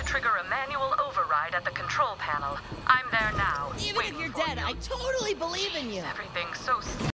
trigger a manual override at the control panel. I'm there now. Even if you're dead, I totally believe in you. Everything's so